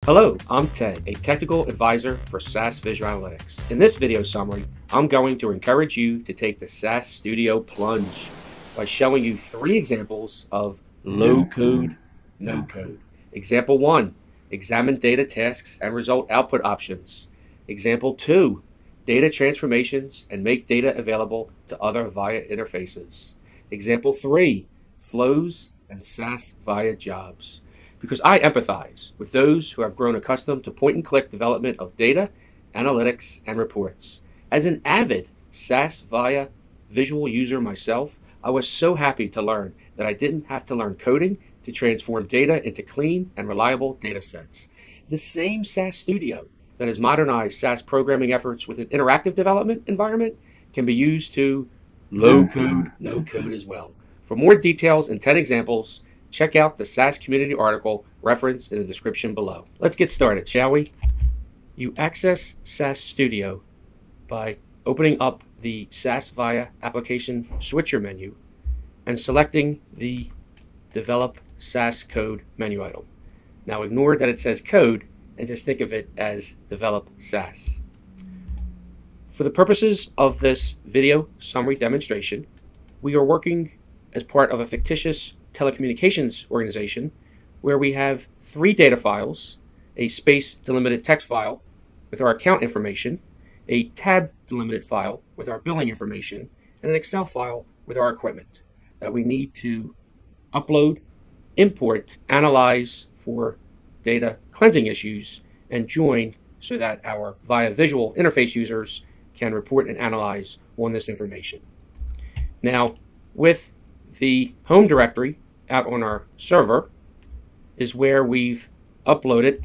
Hello, I'm Ted, a technical advisor for SAS Visual Analytics. In this video summary, I'm going to encourage you to take the SAS Studio plunge by showing you 3 examples of low-code, no-code. Example 1, examine data tasks and result output options. Example 2, data transformations and make data available to other Viya interfaces. Example 3, flows and SAS Viya jobs. Because I empathize with those who have grown accustomed to point-and-click development of data, analytics, and reports. As an avid SAS Viya visual user myself, I was so happy to learn that I didn't have to learn coding to transform data into clean and reliable data sets. The same SAS Studio that has modernized SAS programming efforts with an interactive development environment can be used to low-code, no-code as well. For more details and 10 examples, check out the SAS community article referenced in the description below. Let's get started, shall we? You access SAS Studio by opening up the SAS Viya application switcher menu and selecting the Develop SAS Code menu item. Now ignore that it says Code and just think of it as Develop SAS. For the purposes of this video summary demonstration, we are working as part of a fictitious telecommunications organization where we have 3 data files, a space delimited text file with our account information, a tab delimited file with our billing information, and an Excel file with our equipment that we need to upload, import, analyze for data cleansing issues, and join so that our Viya visual interface users can report and analyze on this information. Now, with the home directory out on our server is where we've uploaded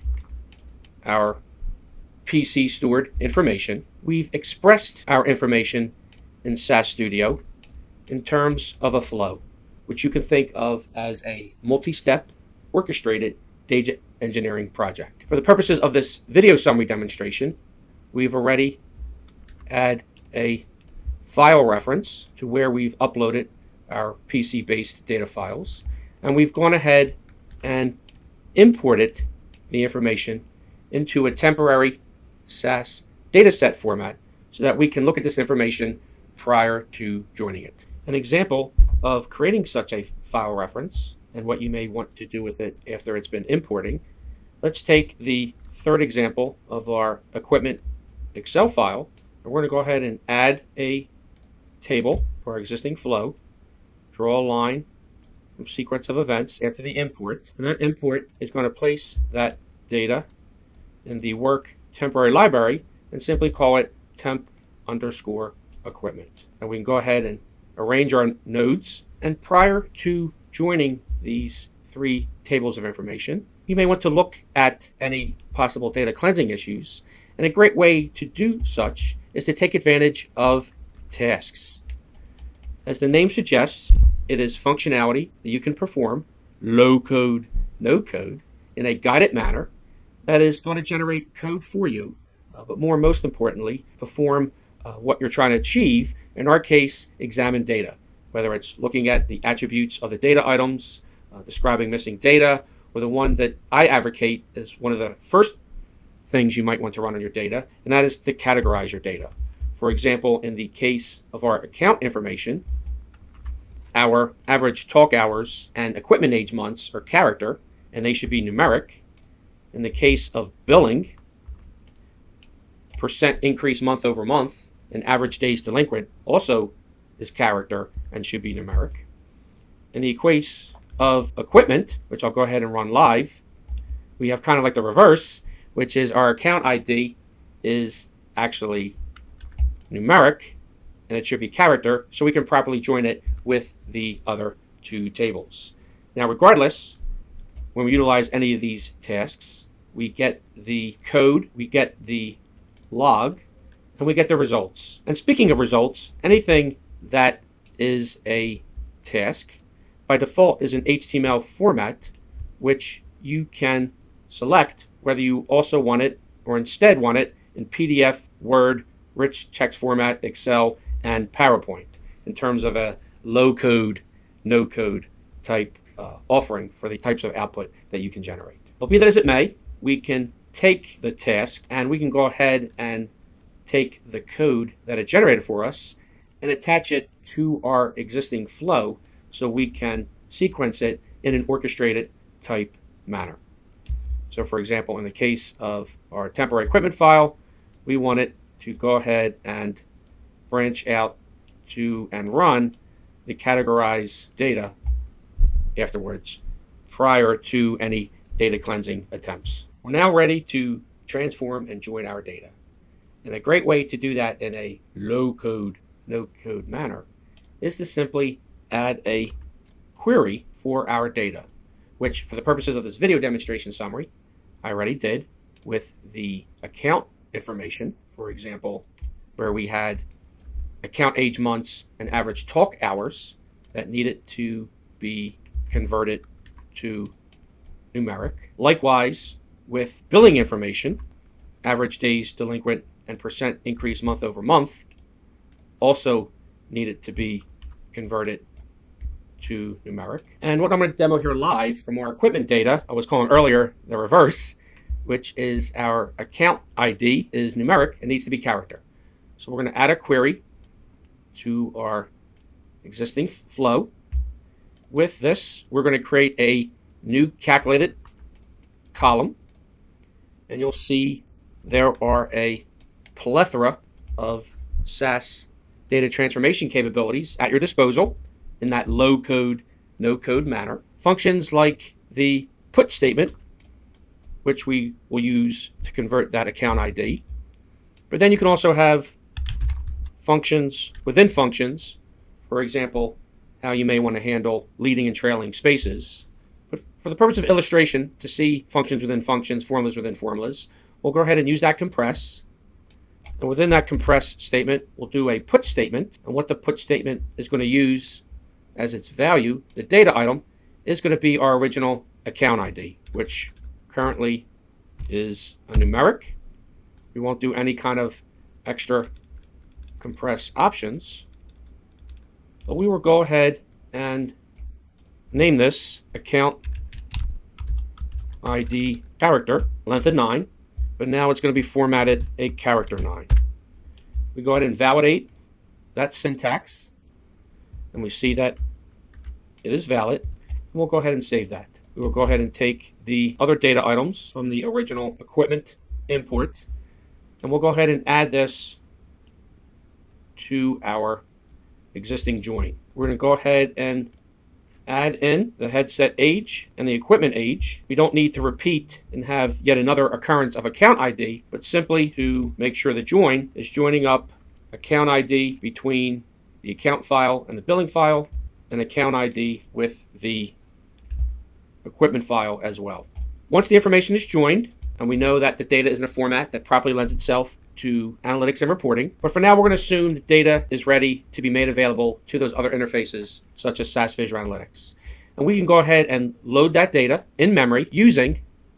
our PC stored information. We've expressed our information in SAS Studio in terms of a flow, which you can think of as a multi-step orchestrated data engineering project. For the purposes of this video summary demonstration, we've already added a file reference to where we've uploaded our PC-based data files, and we've gone ahead and imported the information into a temporary SAS dataset format so that we can look at this information prior to joining it. An example of creating such a file reference and what you may want to do with it after it's been importing, let's take the 3rd example of our equipment Excel file, and we're going to go ahead and add a table for our existing flow. Draw a line from sequence of events after the import, and that import is going to place that data in the work temporary library and simply call it temp underscore equipment. And we can go ahead and arrange our nodes, and prior to joining these 3 tables of information, you may want to look at any possible data cleansing issues, and a great way to do such is to take advantage of tasks. As the name suggests, it is functionality that you can perform, low code, no code, in a guided manner that is going to generate code for you, but most importantly, perform what you're trying to achieve, in our case, examine data, whether it's looking at the attributes of the data items, describing missing data, or the one that I advocate is one of the first things you might want to run on your data, and that is to categorize your data. For example, in the case of our account information, our average talk hours and equipment age months are character, and they should be numeric. In the case of billing, percent increase month over month, and average days delinquent also is character and should be numeric. In the case of equipment, which I'll go ahead and run live, we have kind of like the reverse, which is our account ID is actually numeric, and it should be character, so we can properly join it with the other 2 tables. Now, regardless, when we utilize any of these tasks, we get the code, we get the log, and we get the results. And speaking of results, anything that is a task by default is an HTML format, which you can select whether you also want it or instead want it in PDF, Word, rich text format, Excel, and PowerPoint in terms of a low code, no code type offering for the types of output that you can generate. But be that as it may, we can take the task and we can go ahead and take the code that it generated for us and attach it to our existing flow so we can sequence it in an orchestrated type manner. So for example, in the case of our temporary equipment file, we want it to go ahead and branch out to and run the categorize data afterwards prior to any data cleansing attempts. We're now ready to transform and join our data. And a great way to do that in a low-code, no-code manner is to simply add a query for our data, which for the purposes of this video demonstration summary, I already did with the account information, for example, where we had account age months and average talk hours that needed to be converted to numeric. Likewise, with billing information, average days delinquent and percent increase month over month also needed to be converted to numeric. And what I'm going to demo here live from our equipment data, I was calling earlier the reverse, which is our account ID is numeric and needs to be character. So we're going to add a query to our existing flow. With this, we're going to create a new calculated column, and you'll see there are a plethora of SAS data transformation capabilities at your disposal in that low-code, no-code manner. Functions like the put statement, which we will use to convert that account ID. But then you can also have functions within functions, for example, how you may want to handle leading and trailing spaces. But for the purpose of illustration, to see functions within functions, formulas within formulas, we'll go ahead and use that compress. And within that compress statement, we'll do a put statement. And what the put statement is going to use as its value, the data item, is going to be our original account ID, which currently is a numeric. We won't do any kind of extra compress options, but we will go ahead and name this account ID character, length of 9, but now it's going to be formatted a character 9. We go ahead and validate that syntax, and we see that it is valid, and we'll go ahead and save that. We will go ahead and take the other data items from the original equipment import, and we'll go ahead and add this to our existing join. We're going to go ahead and add in the headset age and the equipment age. We don't need to repeat and have yet another occurrence of account ID, but simply to make sure the join is joining up account ID between the account file and the billing file, and account ID with the equipment file as well. Once the information is joined, and we know that the data is in a format that properly lends itself to analytics and reporting, but for now we're going to assume the data is ready to be made available to those other interfaces such as SAS Visual Analytics. And we can go ahead and load that data in memory using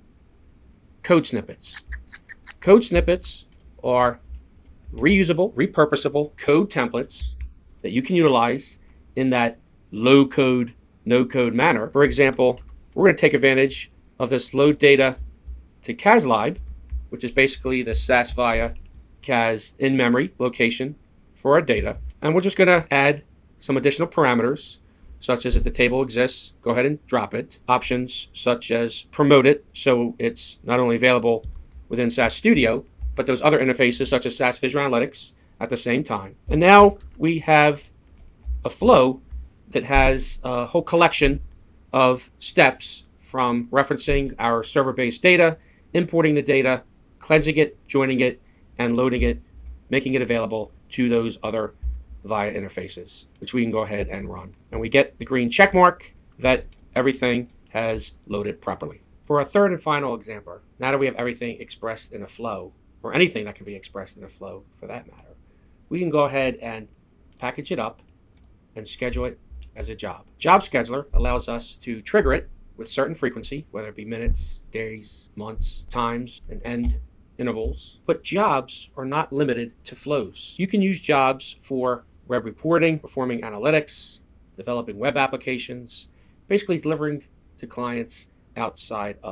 code snippets. Code snippets are reusable, repurposable code templates that you can utilize in that low-code, no-code manner. For example, we're going to take advantage of this load data to CASLib, which is basically the SAS Viya CAS in-memory location for our data. And we're just going to add some additional parameters, such as if the table exists, go ahead and drop it. Options such as promote it, so it's not only available within SAS Studio, but those other interfaces such as SAS Visual Analytics at the same time. And now we have a flow that has a whole collection of steps from referencing our server-based data, importing the data, cleansing it, joining it, and loading it, making it available to those other Viya interfaces, which we can go ahead and run. And we get the green check mark that everything has loaded properly. For our third and final example, now that we have everything expressed in a flow, or anything that can be expressed in a flow for that matter, we can go ahead and package it up and schedule it as a job. Job scheduler allows us to trigger it with certain frequency, whether it be minutes, days, months, times, and end intervals. But jobs are not limited to flows. You can use jobs for web reporting, performing analytics, developing web applications, basically delivering to clients outside of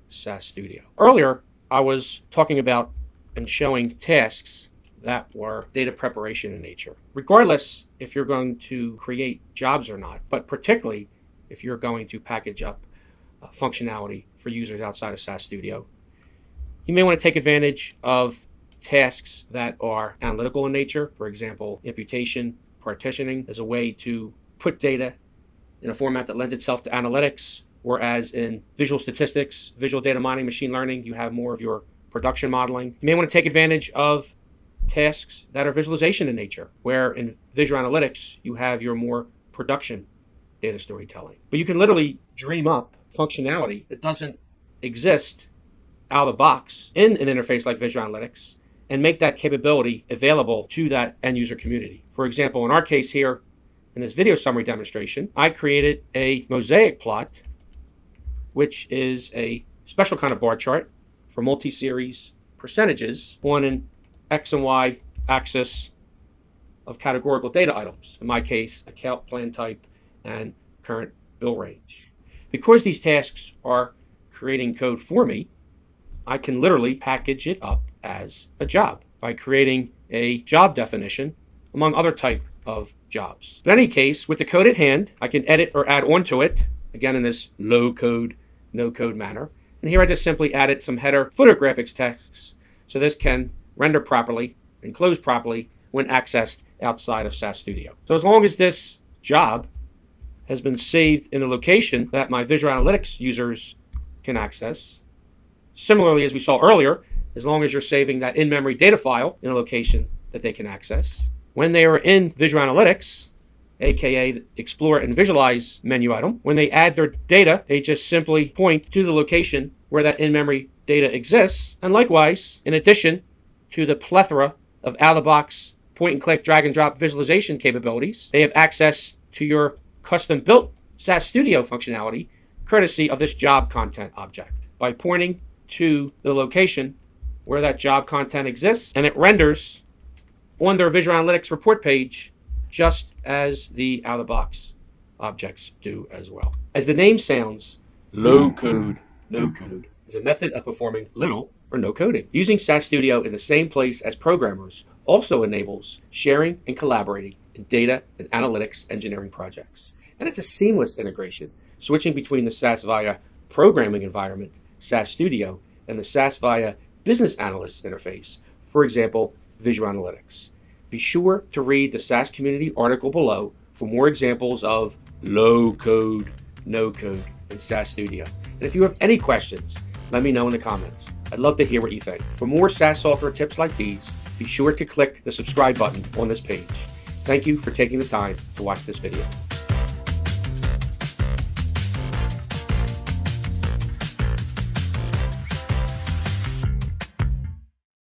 SAS Studio. Earlier, I was talking about and showing tasks that were data preparation in nature, regardless if you're going to create jobs or not, but particularly if you're going to package up functionality for users outside of SAS Studio. You may want to take advantage of tasks that are analytical in nature. For example, imputation, partitioning as a way to put data in a format that lends itself to analytics, whereas in visual statistics, visual data mining, machine learning, you have more of your production modeling. You may want to take advantage of tasks that are visualization in nature, where in visual analytics, you have your more production data storytelling. But you can literally dream up functionality that doesn't exist out of the box in an interface like visual analytics and make that capability available to that end user community. For example, in our case here, in this video summary demonstration, I created a mosaic plot, which is a special kind of bar chart for multi-series percentages on an X and Y axis of categorical data items. In my case, account, plan type, and current bill range. Because these tasks are creating code for me, I can literally package it up as a job by creating a job definition among other type of jobs. In any case, with the code at hand, I can edit or add onto it, again in this low code, no code manner. And here I just simply added some header footer graphics text so this can render properly and close properly when accessed outside of SAS Studio. So as long as this job has been saved in a location that my visual analytics users can access, similarly as we saw earlier, as long as you're saving that in-memory data file in a location that they can access, when they are in visual analytics, aka the explore and visualize menu item, when they add their data, they just simply point to the location where that in-memory data exists. And likewise, in addition to the plethora of out-of-the-box point-and-click, drag-and-drop visualization capabilities, they have access to your custom-built SAS Studio functionality courtesy of this job content object. By pointing to the location where that job content exists, and it renders on their visual analytics report page just as the out-of-the-box objects do as well. As the name sounds, low code, no code is a method of performing little or no coding. Using SAS Studio in the same place as programmers also enables sharing and collaborating in data and analytics engineering projects. And it's a seamless integration, switching between the SAS Viya programming environment, SAS Studio, and the SAS Viya business analyst interface, for example, visual analytics. Be sure to read the SAS community article below for more examples of low code, no code in SAS Studio. And if you have any questions, let me know in the comments. I'd love to hear what you think. For more SAS software tips like these, be sure to click the subscribe button on this page. Thank you for taking the time to watch this video.